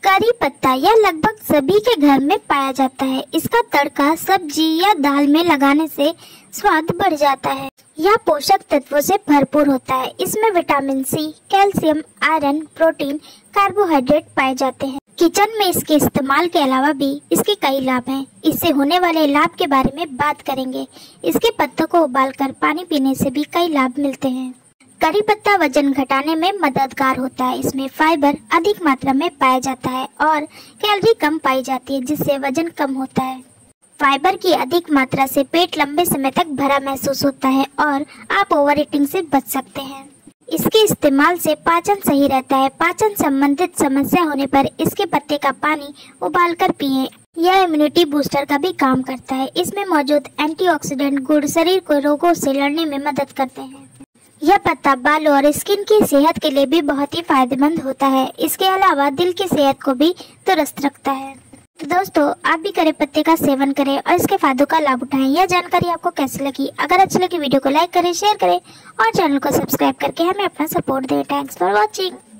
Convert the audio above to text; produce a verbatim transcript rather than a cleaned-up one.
करी पत्ता यह लगभग सभी के घर में पाया जाता है। इसका तड़का सब्जी या दाल में लगाने से स्वाद बढ़ जाता है। यह पोषक तत्वों से भरपूर होता है। इसमें vitamin C, calcium, iron, protein, carbohydrate पाए जाते हैं। किचन में इसके इस्तेमाल के अलावा भी इसके कई लाभ हैं। इससे होने वाले लाभ के बारे में बात करेंगे। इसके पत्तों को उबालकर पानी पीने से भी कई लाभ मिलते हैं। करी पत्ता वजन घटाने में मददगार होता है। इसमें फाइबर अधिक मात्रा में पाया जाता है और कैलोरी कम पाई जाती है, जिससे वजन कम होता है। फाइबर की अधिक मात्रा से पेट लंबे समय तक भरा महसूस होता है और आप ओवर ईटिंग से बच सकते हैं। इसके इस्तेमाल से पाचन सही रहता है। पाचन संबंधित समस्या होने पर इसके पत्ते का पानी उबालकर पिएं। यह इम्यूनिटी बूस्टर का भी काम करता है। इसमें मौजूद एंटीऑक्सीडेंट गुण शरीर को रोगों से लड़ने में मदद करते हैं। यह पत्ता बालों और स्किन की सेहत के लिए भी बहुत ही फायदेमंद होता है। इसके अलावा दिल की सेहत को भी दुरुस्त रखता है। तो दोस्तों, आप भी करी पत्ते का सेवन करें और इसके फायदों का लाभ उठाएं। यह जानकारी आपको कैसी लगी? अगर अच्छी लगी वीडियो को लाइक करें, शेयर करें और चैनल को सब्सक्राइब करके हमें अपना सपोर्ट दें। Thanks for watching.